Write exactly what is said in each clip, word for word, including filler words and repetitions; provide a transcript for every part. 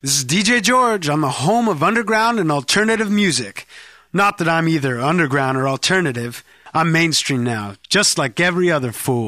This is D J George on the home of underground and alternative music. Not that I'm either underground or alternative. I'm mainstream now, just like every other fool.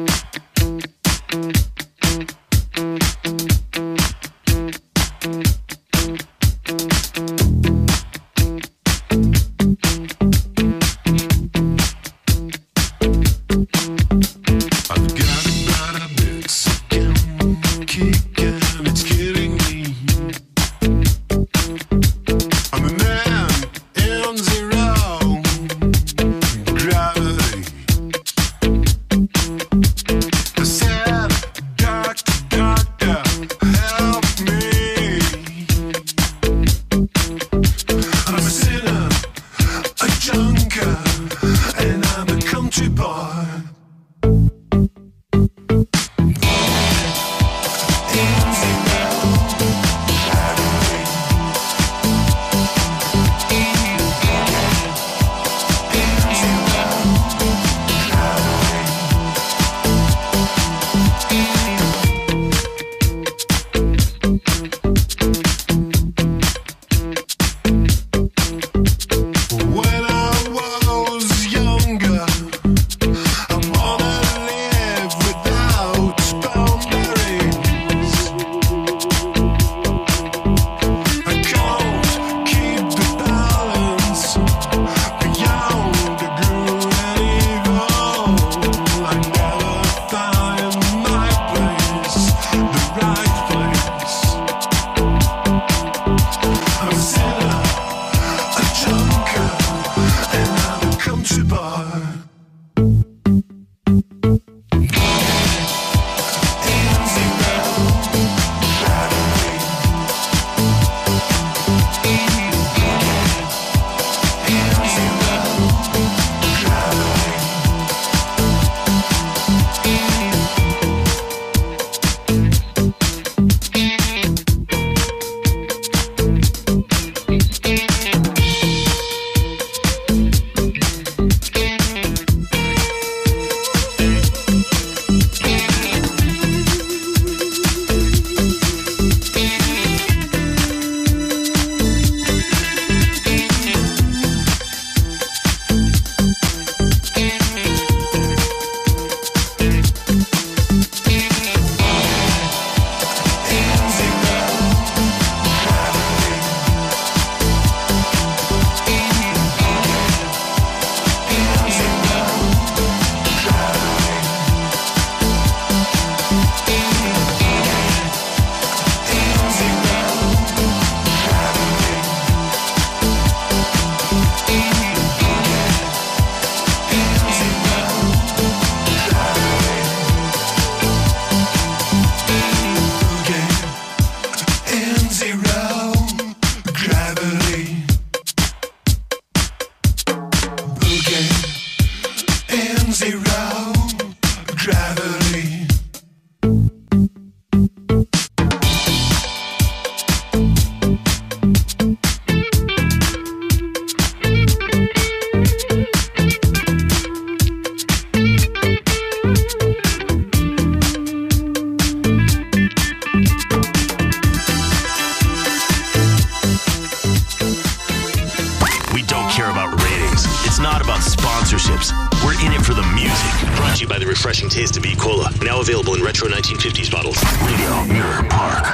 Refreshing taste of E-Cola. Now available in retro nineteen fifties bottles. Radio Mirror Park.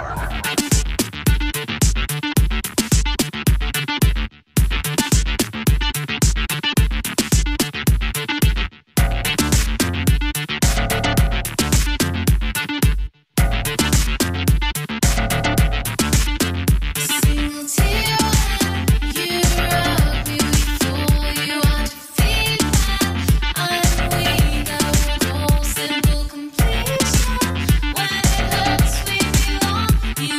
You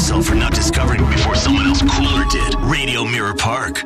yourself for not discovering it before someone else cooler did. Radio Mirror Park.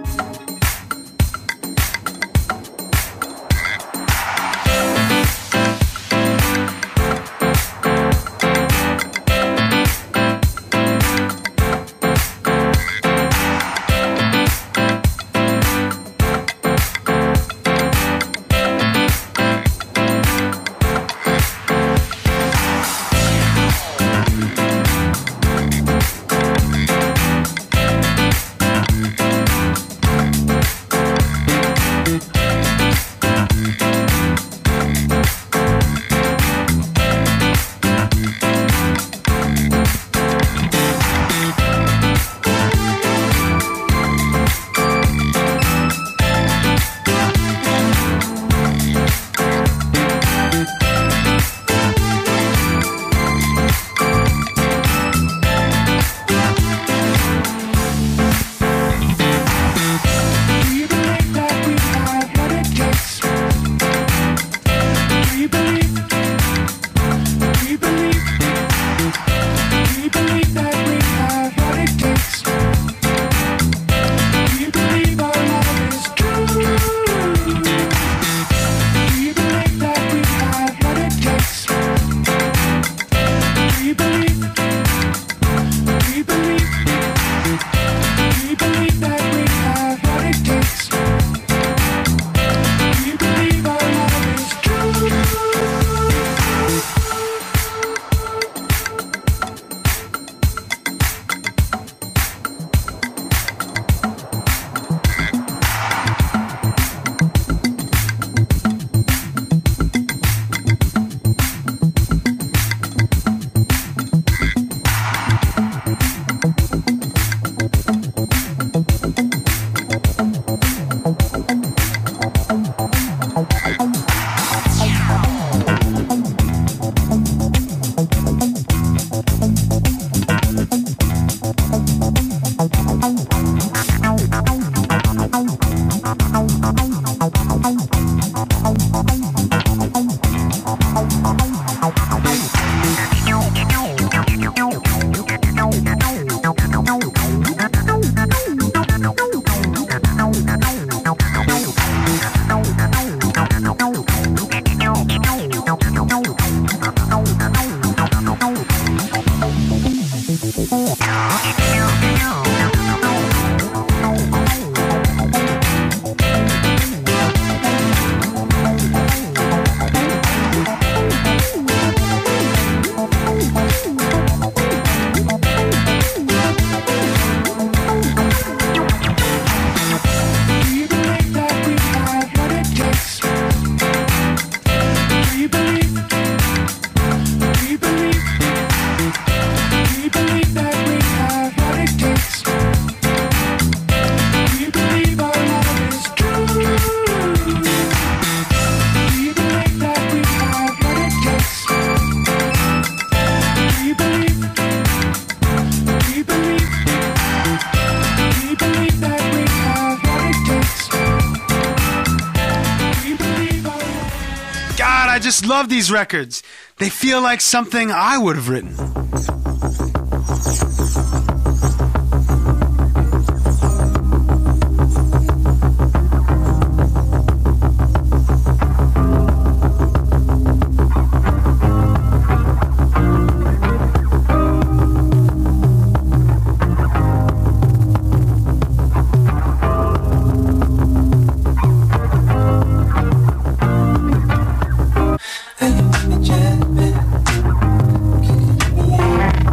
I just love these records. They feel like something I would have written. Yeah.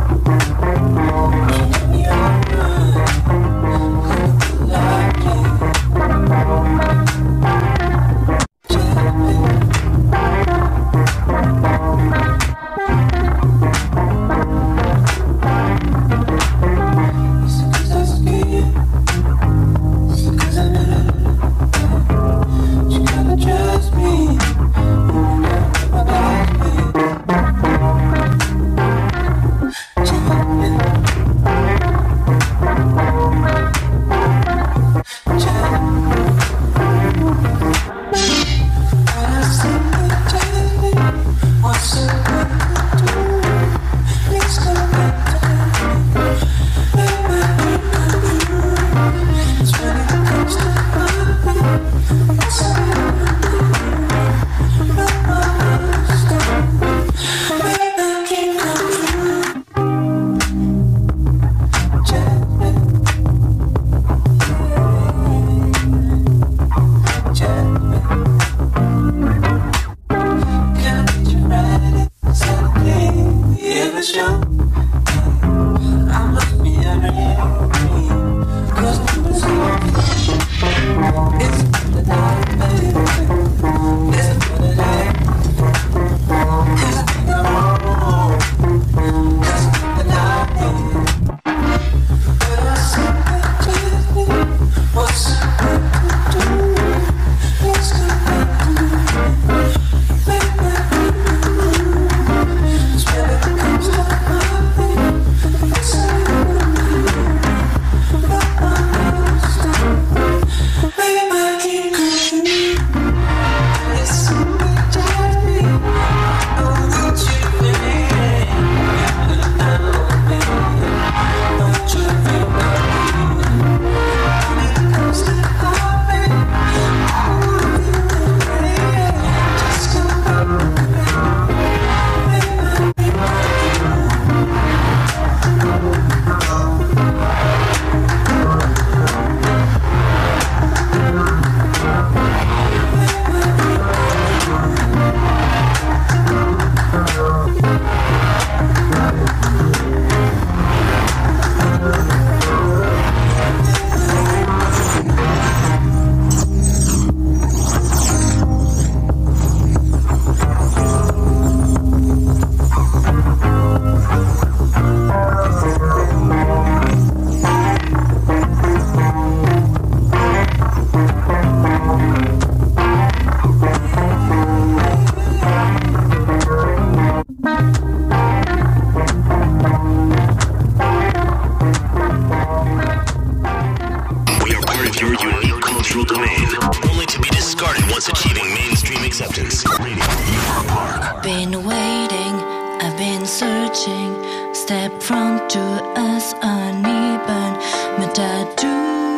step front to us uneven metadu.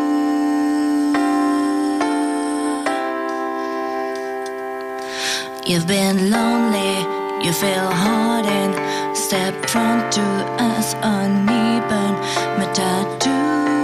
You've been lonely, you feel hardened. Step front to us uneven metadu.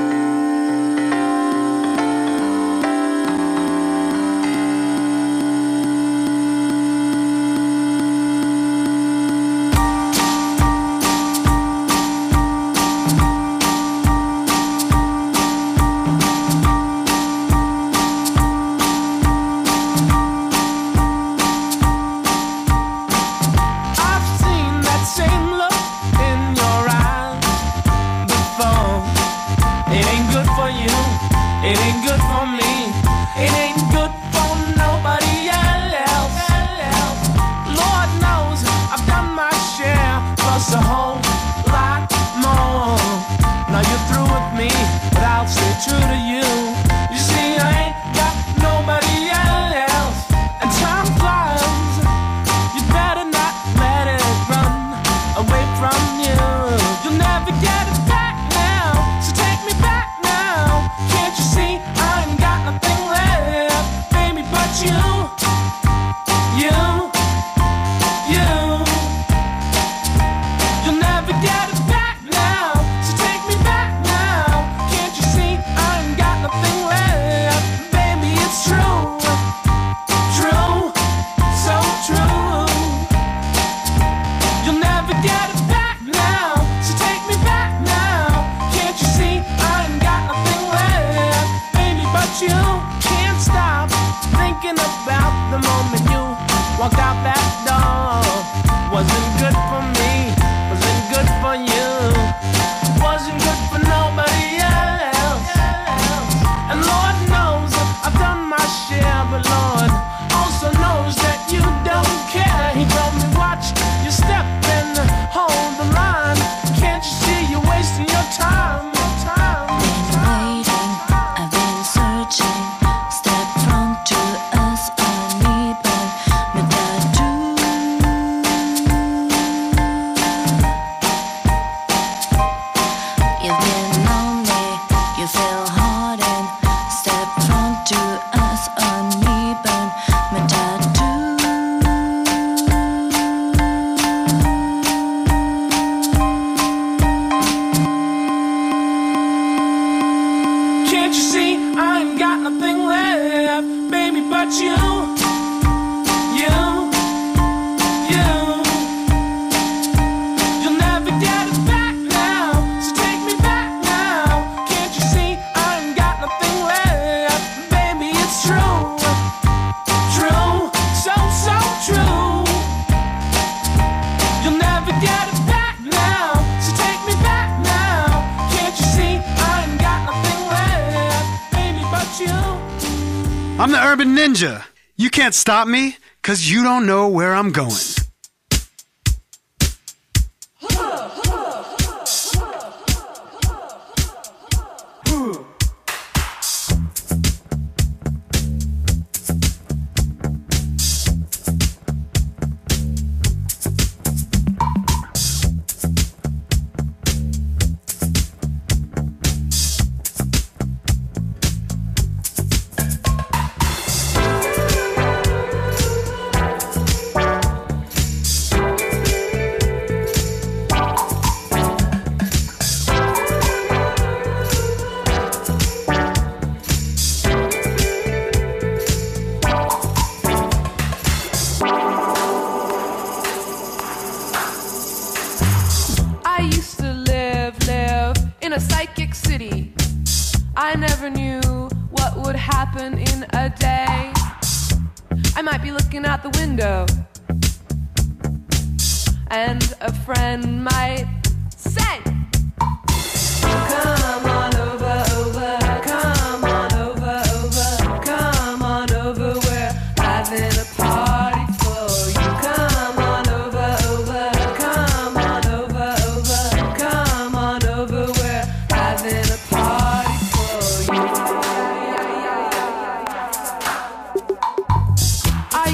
I'm the Urban Ninja. You can't stop me, cause you don't know where I'm going.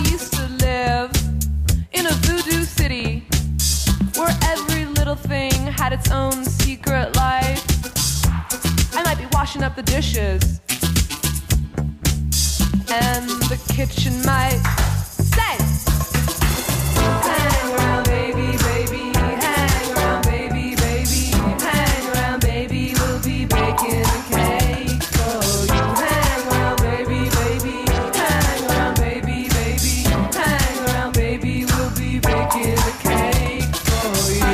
Thing had its own secret life. I might be washing up the dishes, and the kitchen might say, hang around, baby, baby, hang around, baby, baby, hang around, baby, we'll be baking a cake for you. Hang around, baby, baby, hang around, baby, baby, hang around, baby, we'll be baking a cake for you.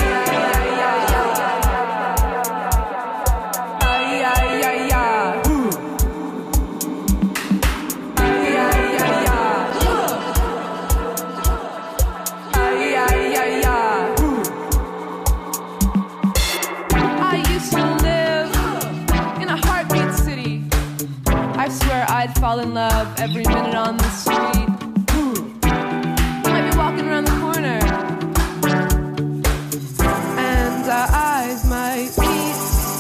Ay, ay, ay, ay. I swear I'd fall in love every minute on the street. You might be walking around the corner, and our eyes might meet.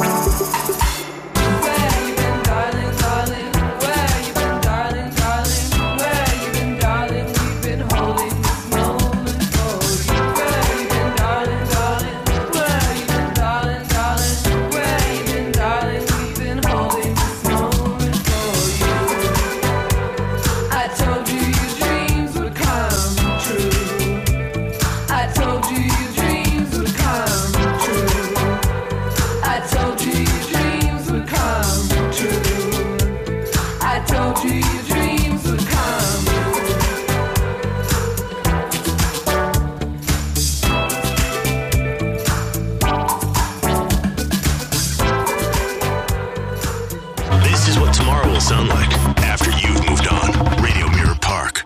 Where you been, darling, darling? Where you been, darling, darling? Where you been, darling? We've been holding this moment for you. Where you been, darling, darling? Where you been, darling, darling? Where you been, darling? We've been holding this moment for you. I told you your dreams would come true. I told you your dreams would come true. I told you your dreams would come true. I told you your dreams would come true. This is what tomorrow will sound like after you've moved on. Radio Mirror Park.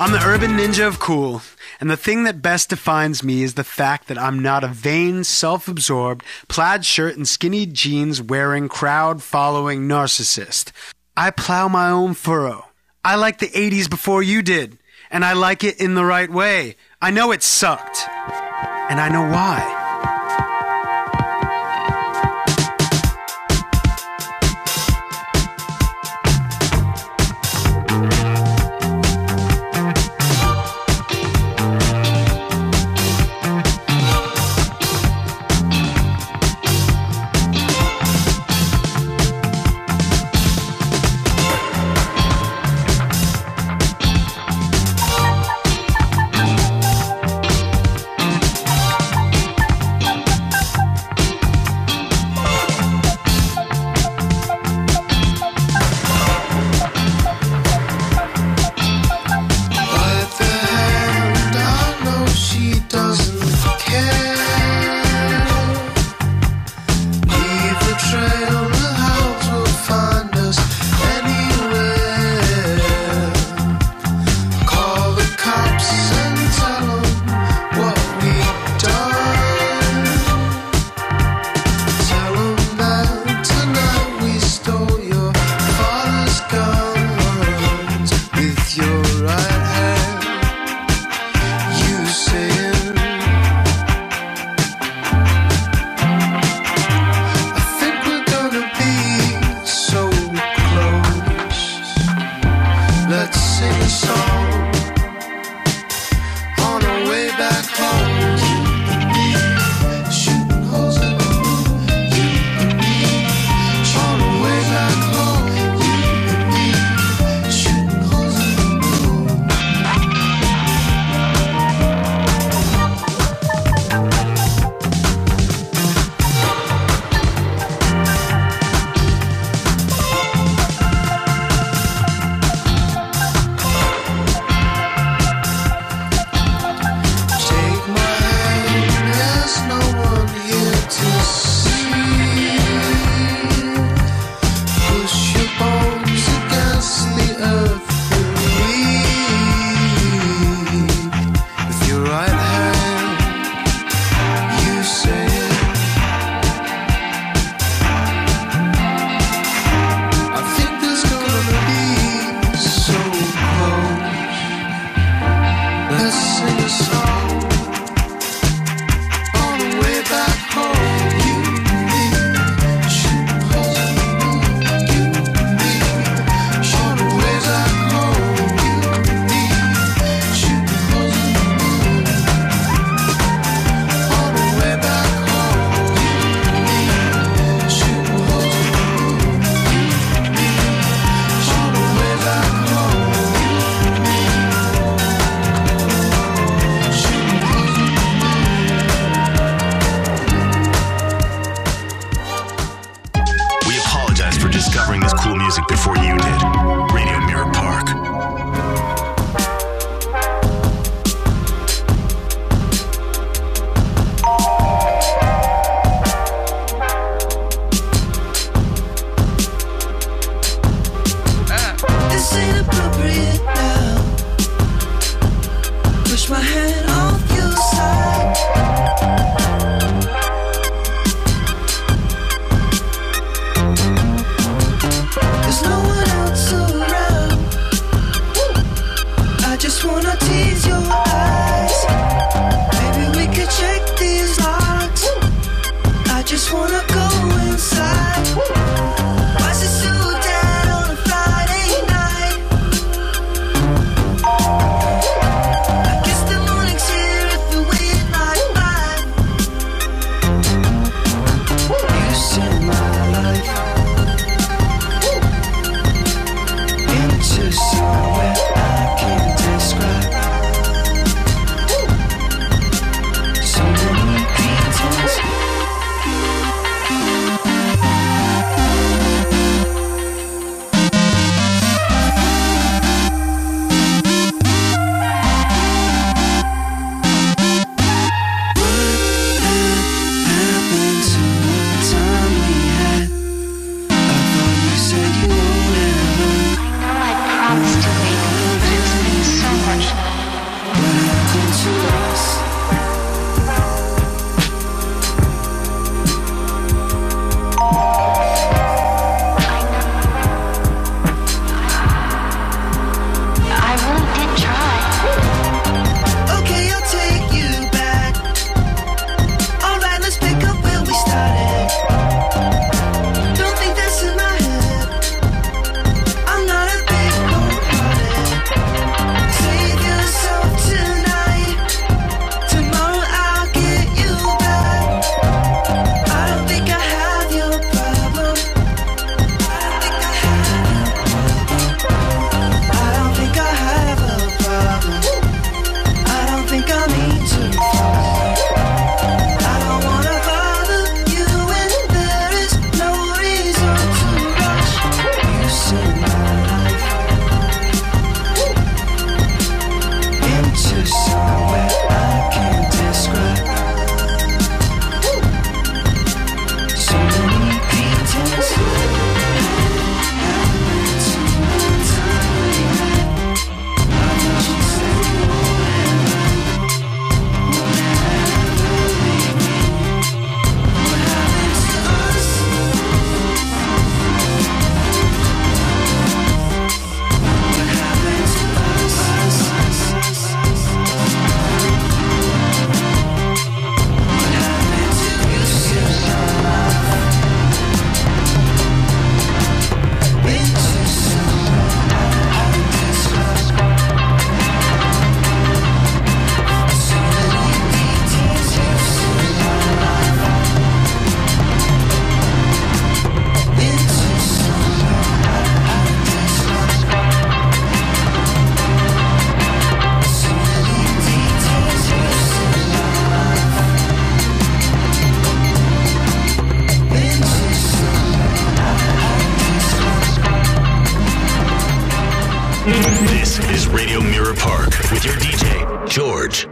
I'm the urban ninja of cool, and the thing that best defines me is the fact that I'm not a vain, self-absorbed, plaid shirt and skinny jeans wearing, crowd-following narcissist. I plow my own furrow. I like the eighties before you did, and I like it in the right way. I know it sucked, and I know why. Radio Mirror Park with your D J, George.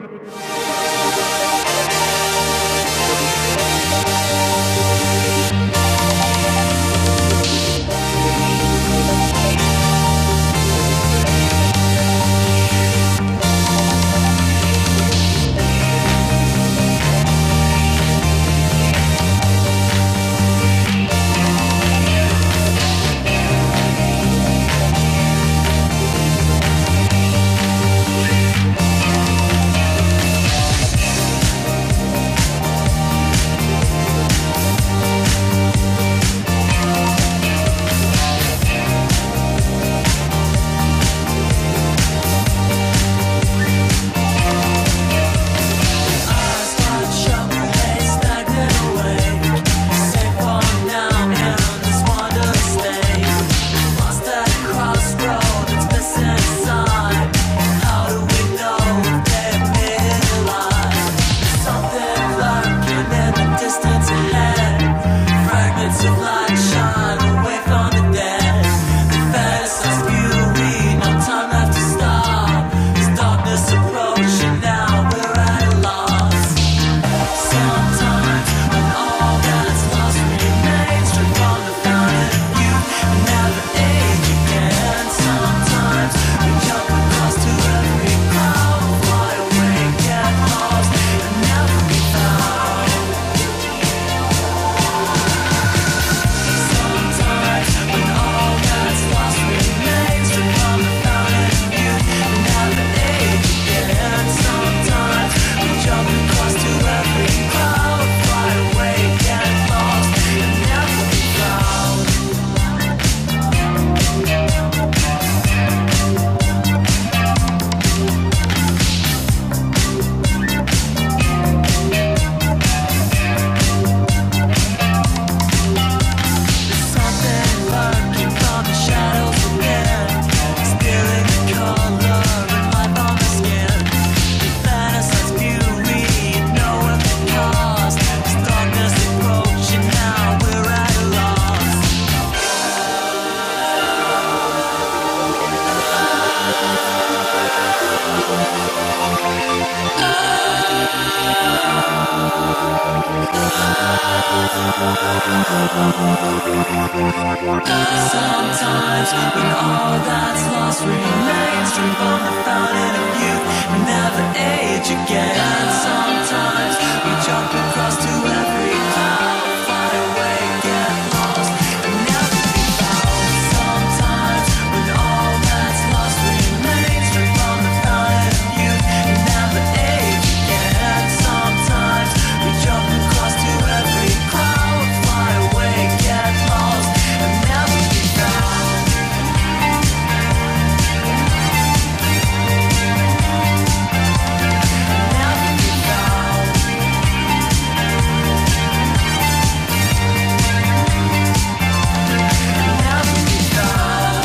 Sometimes when all that's lost remains, drink from the fountain of youth and never age again. Sometimes we jump across to every cloud, fly away, get lost and never be found. Sometimes when all that's lost remains, drink from the fountain of youth and never age again. Sometimes we jump across to every cloud, fly away, get lost and never be found. Never be found. Never be found.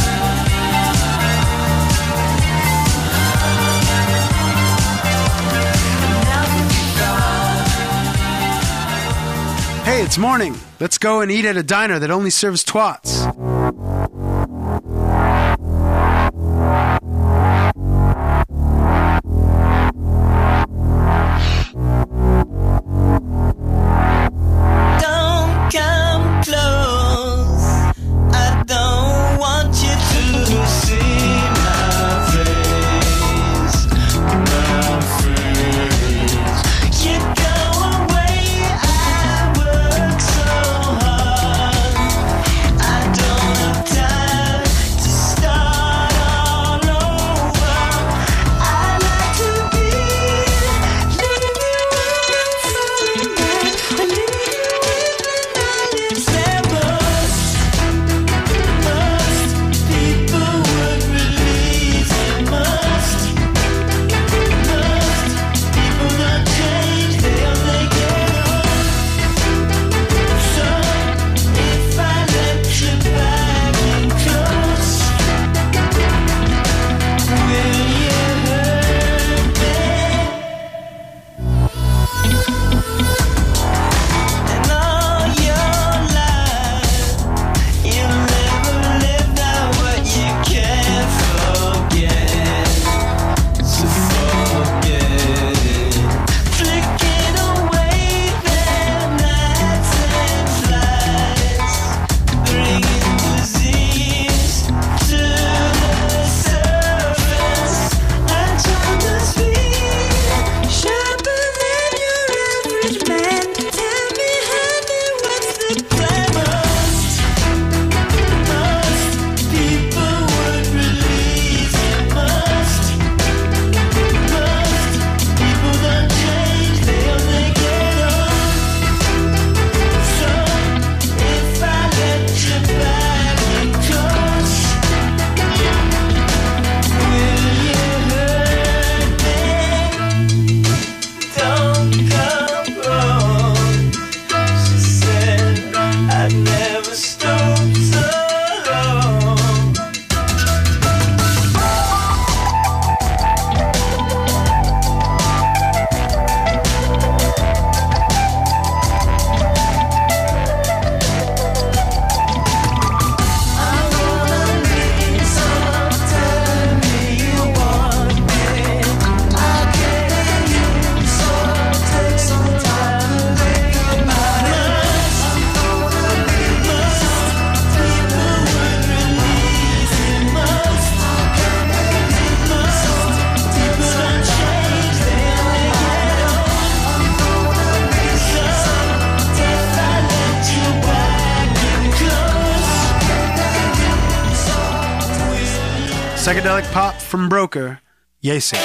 Never be found. Hey, it's morning. Let's go and eat at a diner that only serves twats. Don't come close. I don't want you to see my face. My face. You go away. I work so hard. I don't Psychedelic pop from Broker, Yesi.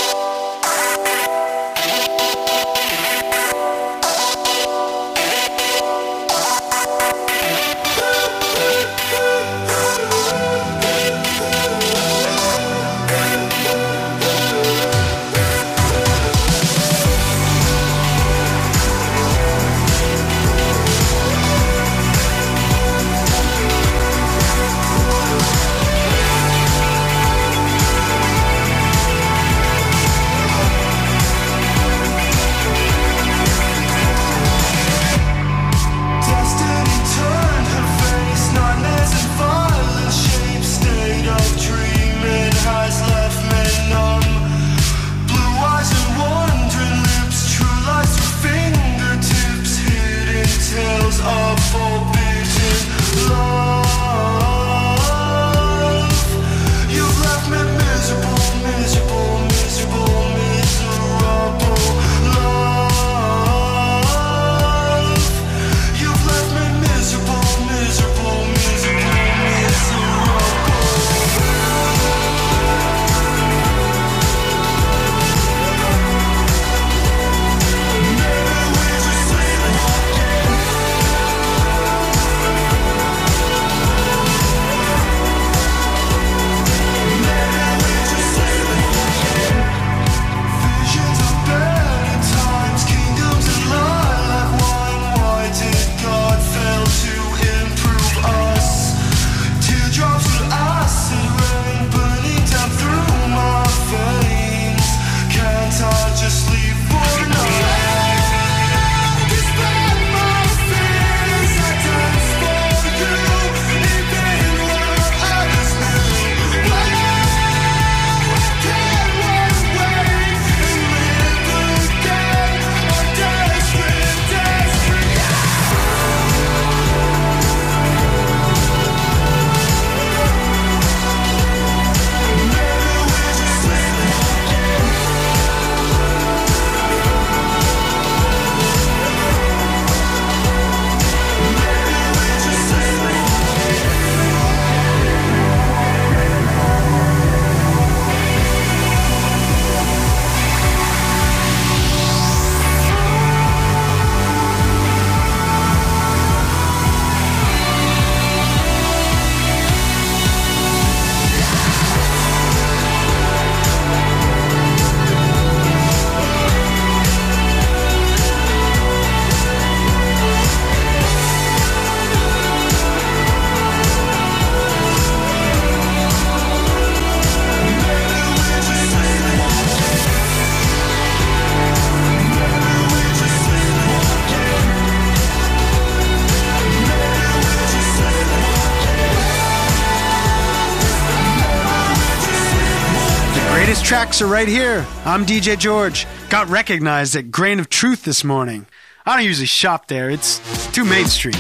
Tracks are right here. I'm D J George. Got recognized at Grain of Truth this morning. I don't usually shop there. It's too mainstream.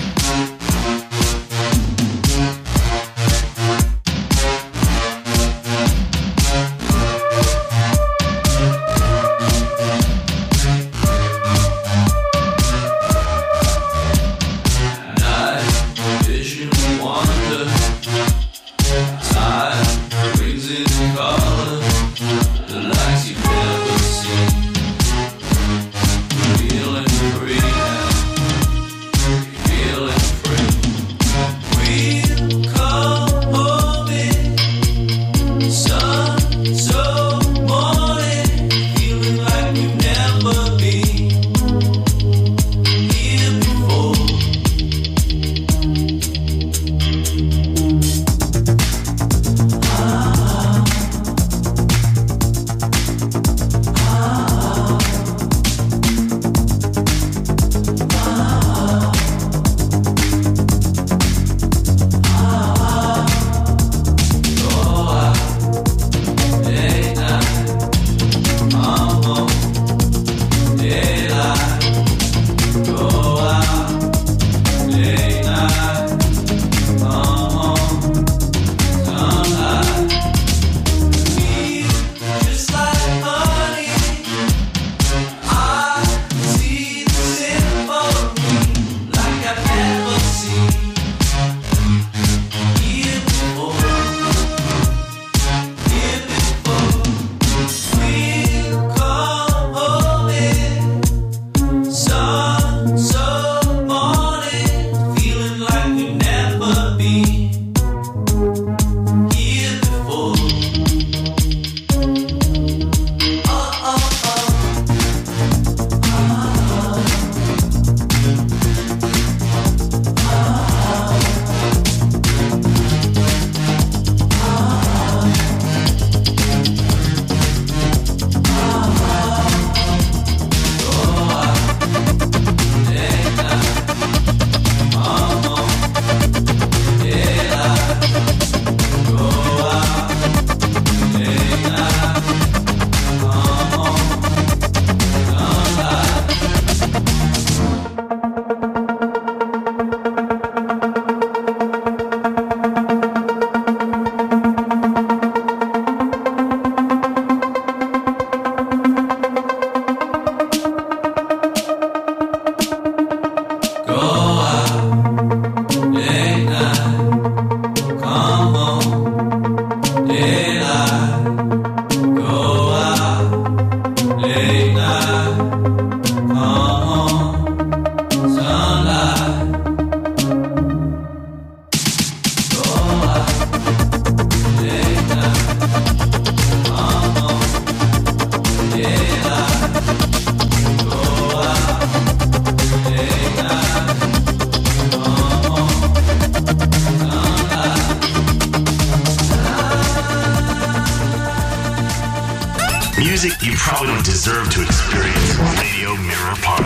Feeling free now, feeling free. music you probably don't deserve to experience. Radio Mirror Park.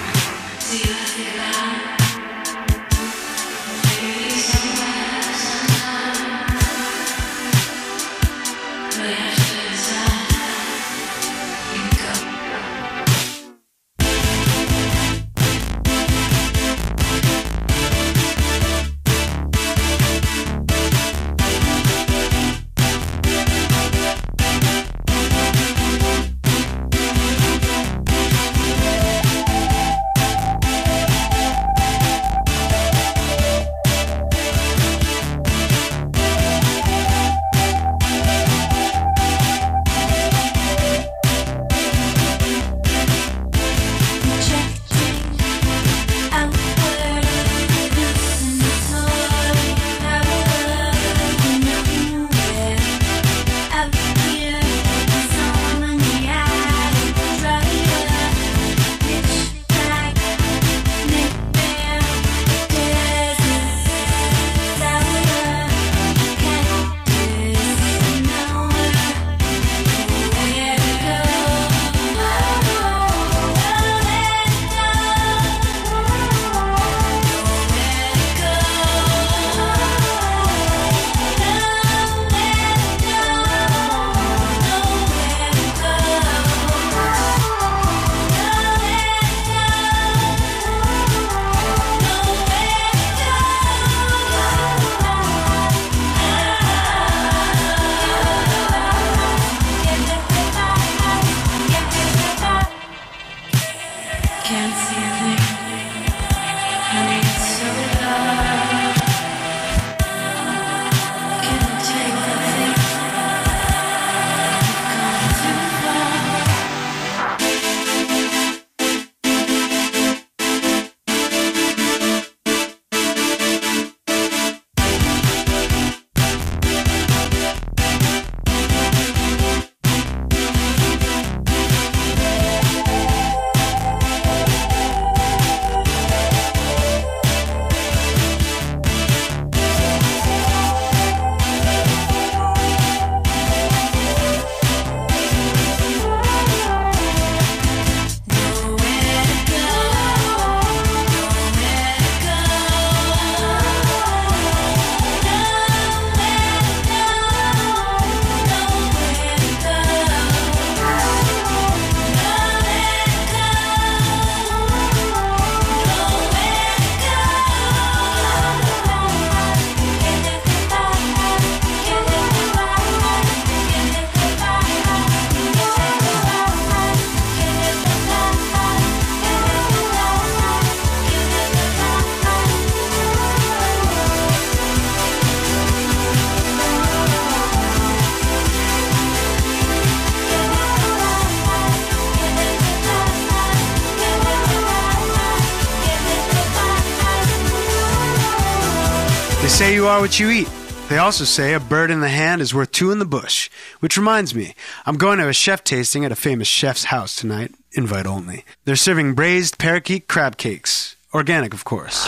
They say you are what you eat. They also say a bird in the hand is worth two in the bush. Which reminds me, I'm going to a chef tasting at a famous chef's house tonight, invite only. They're serving braised parakeet crab cakes. Organic, of course.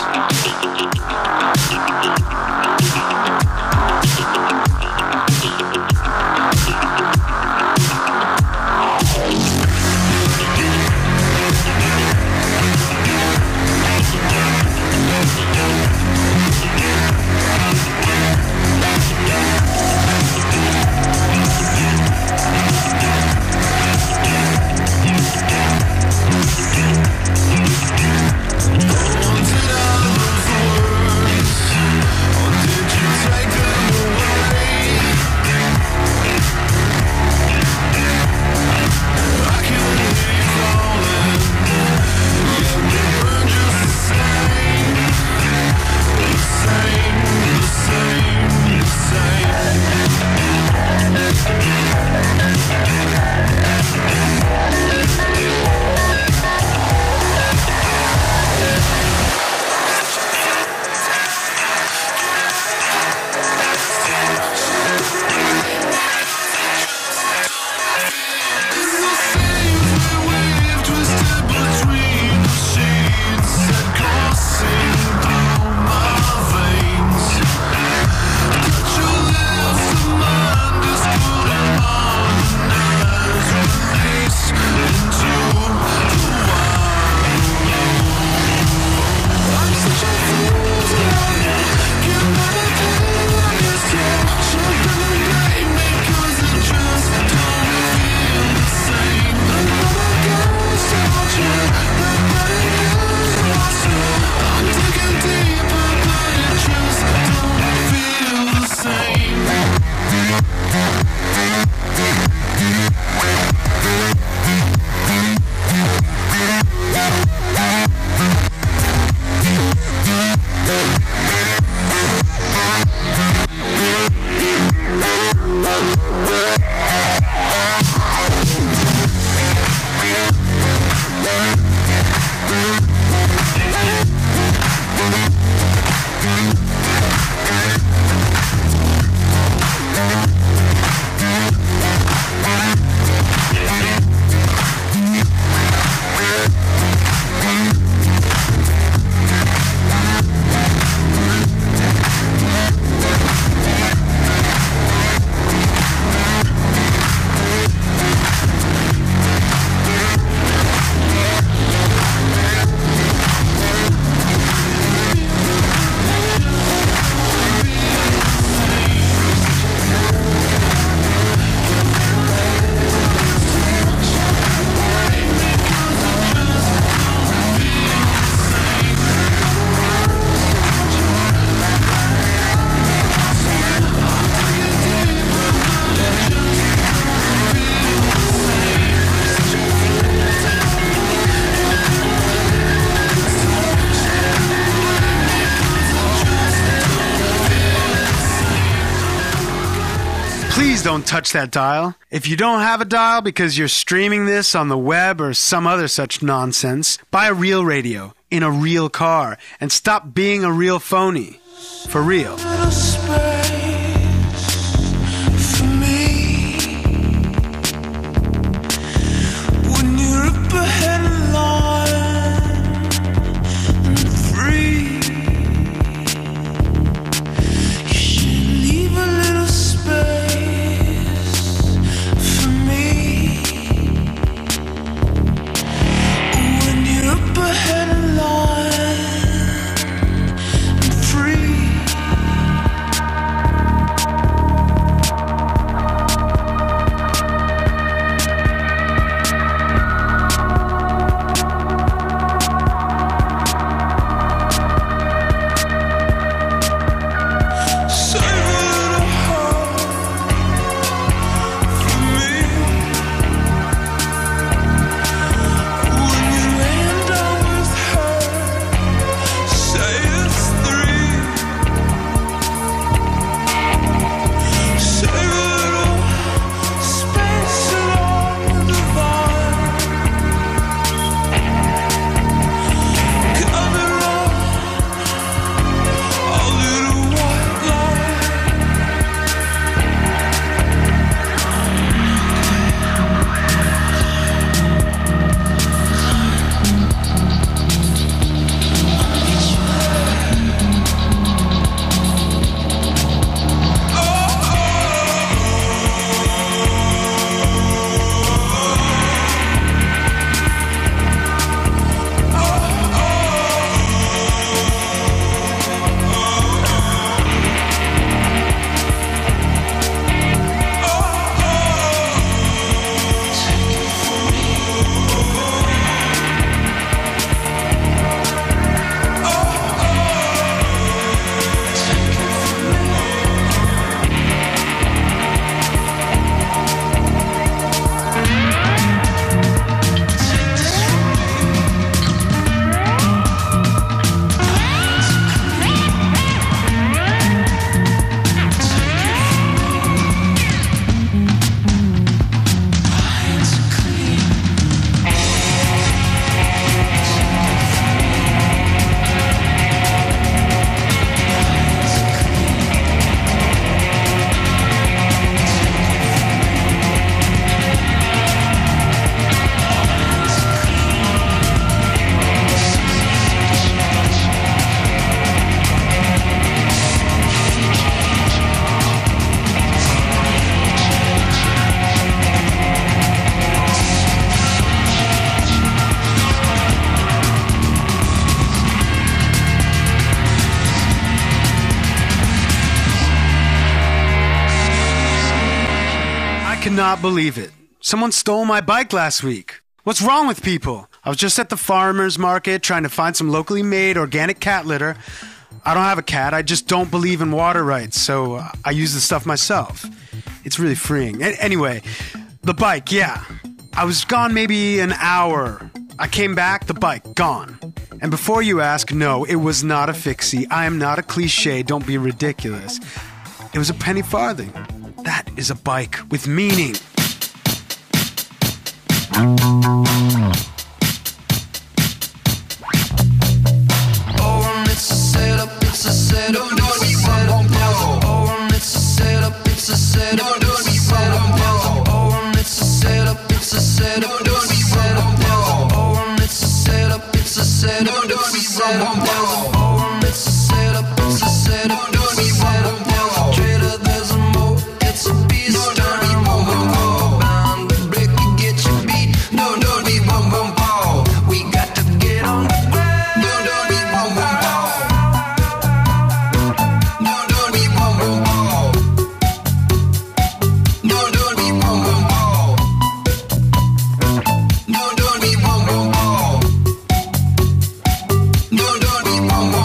Take don't touch that dial. If you don't have a dial because you're streaming this on the web or some other such nonsense, buy a real radio in a real car and stop being a real phony. For real. Little space for me when you're up ahead of line and free. You should leave a little space for me when you're up ahead of line and free. Not believe it. Someone stole my bike last week. What's wrong with people? I was just at the farmer's market trying to find some locally made organic cat litter. I don't have a cat. I just don't believe in water rights, so I use the stuff myself. It's really freeing. A- anyway, the bike, yeah. I was gone maybe an hour. I came back, the bike, gone. And before you ask, no, it was not a fixie. I am not a cliche. Don't be ridiculous. It was a penny farthing. That is a bike with meaning. Oh, and it's a setup, it's a setup, it's a setup. Oh, and it's a setup, it's a setup, it's a setup. Oh, and it's a setup, it's a setup, it's a setup. Oh, and it's a setup, it's a setup, it's a setup. Oh, and it's a setup, it's a setup, it's a setup. Trader, there's a mo, it's a beast. Dirty boom boom boom, bound to break you, get your beat. No, no, be boom boom boom. We got to get on the ground. No, no, be boom boom boom. No, no, be boom boom boom. No, no, be boom boom boom. No, no, be boom boom boom. No, no, be boom boom boom.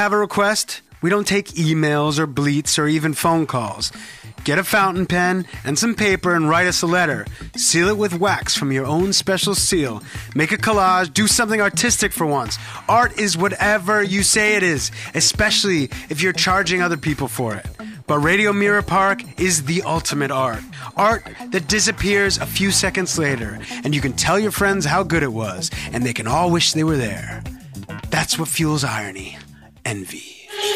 have a request? We don't take emails or bleats or even phone calls. Get a fountain pen and some paper and write us a letter. Seal it with wax from your own special seal. Make a collage. Do something artistic for once. Art is whatever you say it is, especially if you're charging other people for it. But Radio Mirror Park is the ultimate art. Art that disappears a few seconds later, and you can tell your friends how good it was, and they can all wish they were there. That's what fuels irony. Envy.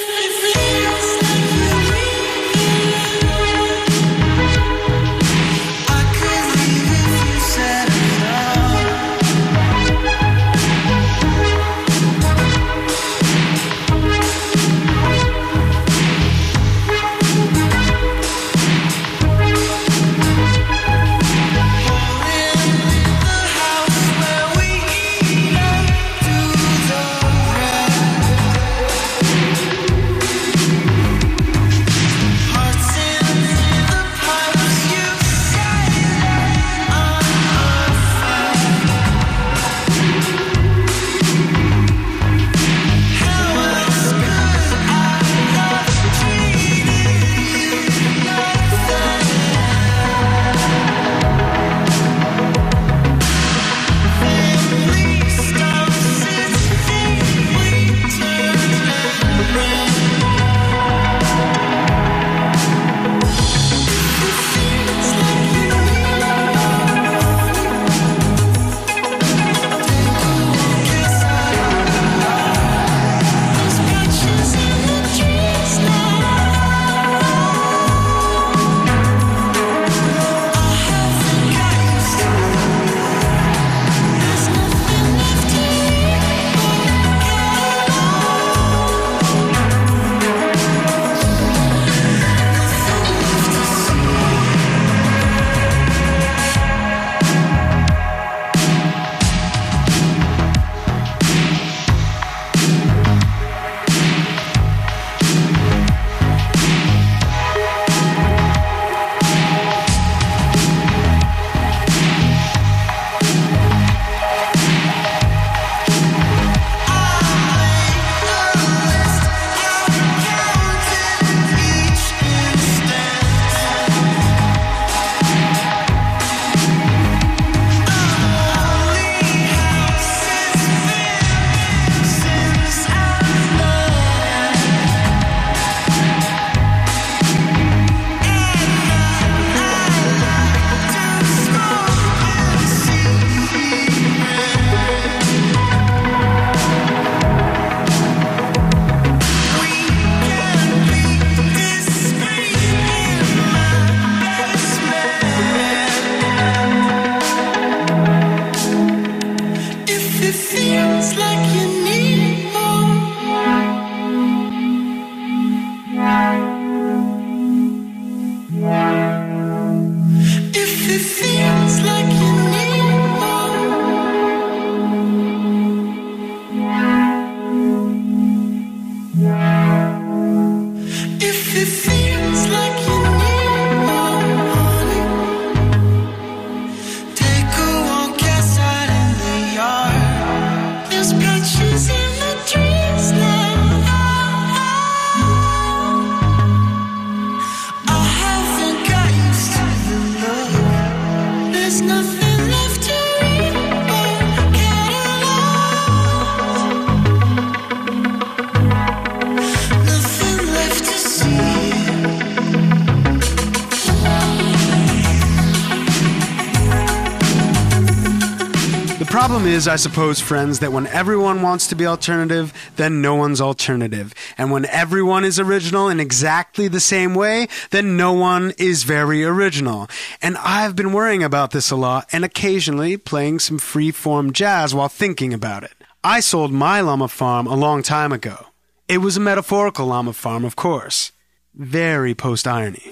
The problem is, I suppose, friends, that when everyone wants to be alternative, then no one's alternative. And when everyone is original in exactly the same way, then no one is very original. And I've been worrying about this a lot and occasionally playing some free-form jazz while thinking about it. I sold my llama farm a long time ago. It was a metaphorical llama farm, of course. Very post-irony.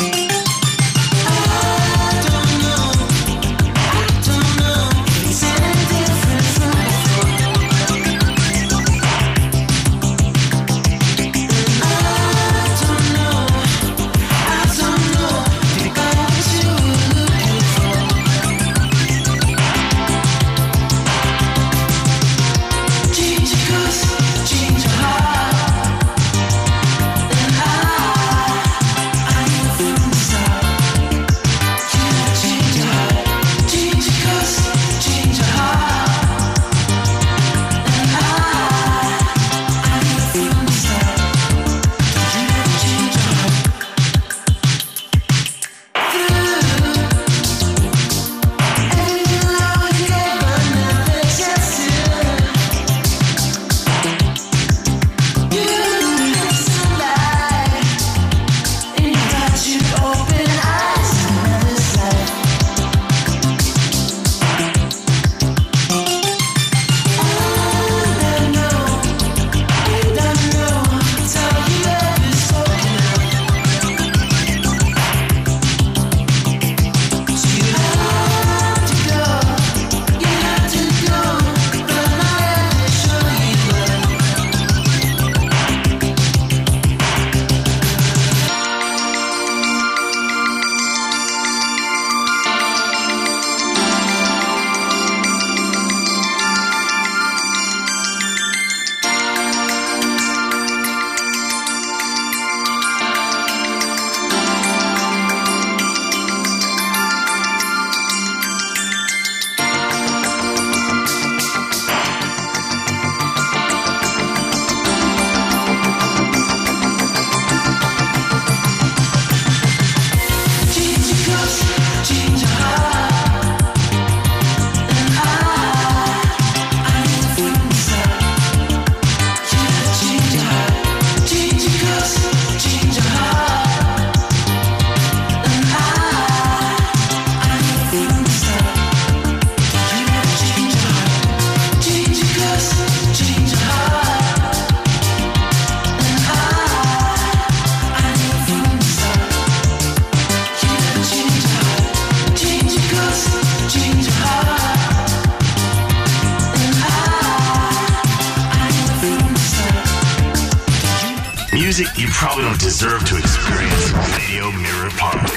Say Music you probably don't deserve to experience. Radio Mirror Park.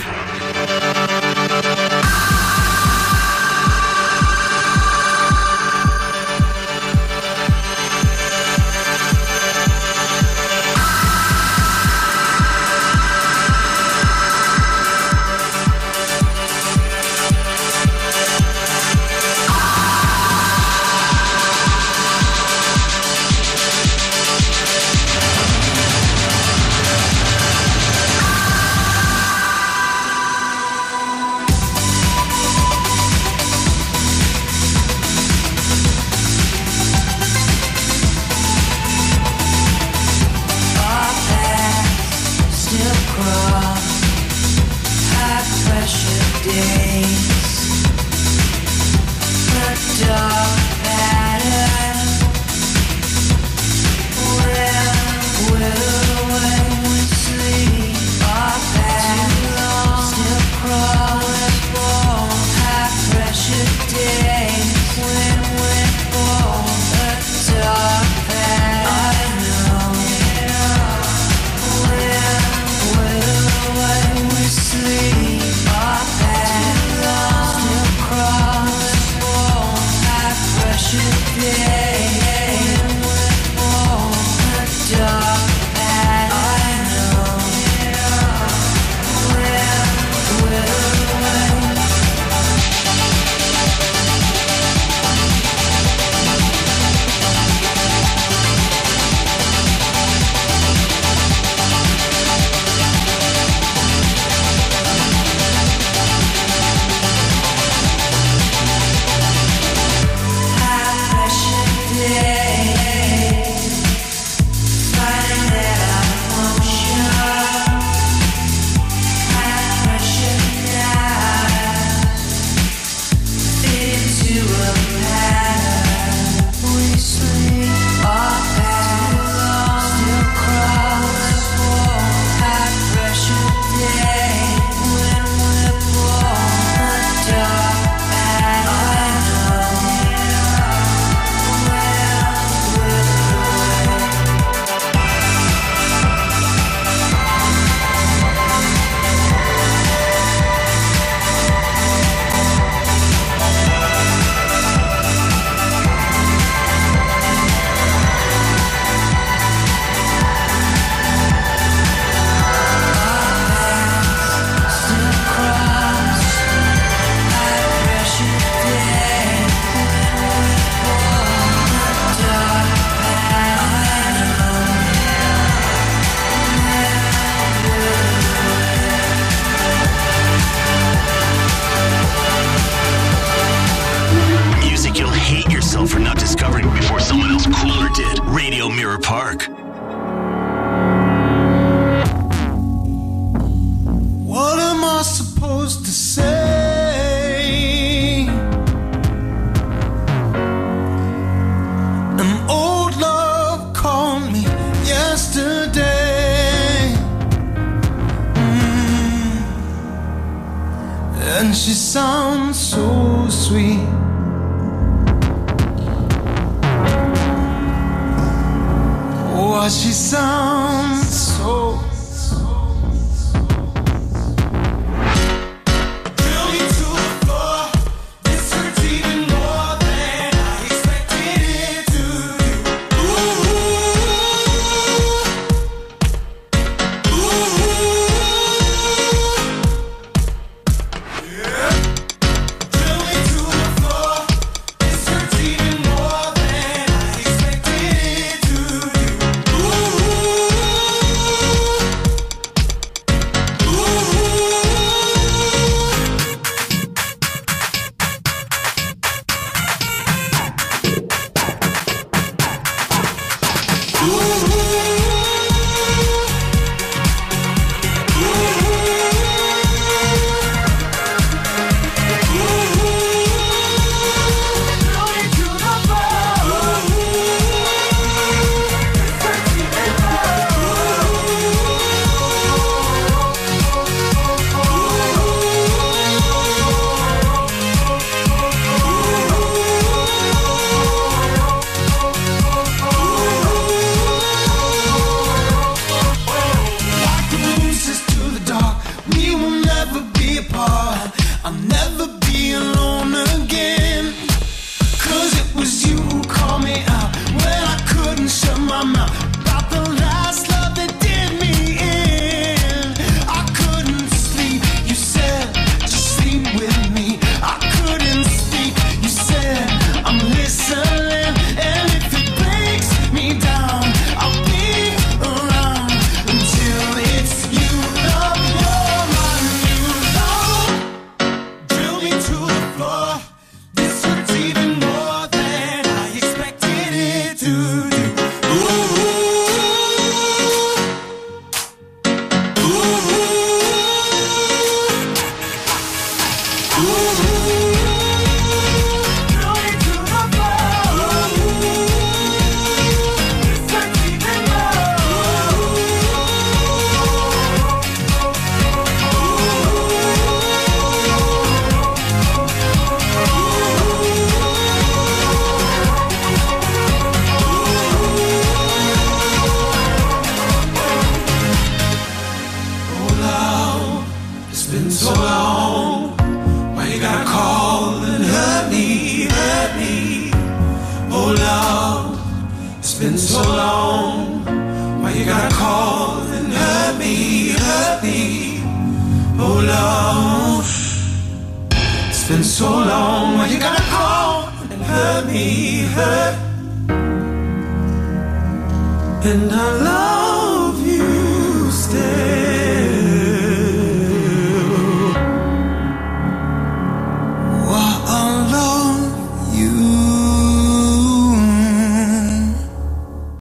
For not discovering before someone else cooler did. Radio Mirror Park. What am I supposed to say? An old love called me yesterday, mm. and she sounds so sweet. Oh, she sounds so. Drill me to the floor. This hurts even more than I expected it to do. Ooh, ooh, yeah. Drill me to the floor. This hurts even more than I expected it to do. Ooh. I'll never be alone again. Cause it was you who called me out when I couldn't shut my mouth about the last love that did me in. I couldn't sleep, you said, just sleep with me. I couldn't speak, you said, I'm listening. And if it breaks me down, I'll be around until it's you. Love, you're my new love. Drill me to the floor. This hurts even more than I expected it to do. Ooh, ooh, ooh. Drill me to the floor. This hurts even It's been so long. Why you gotta call and hurt me, hurt me? Oh Lord, it's been so long. Why you gotta call and hurt me, hurt me? Oh Lord, it's been so long. Why you gotta call and hurt me, hurt? And I love you still.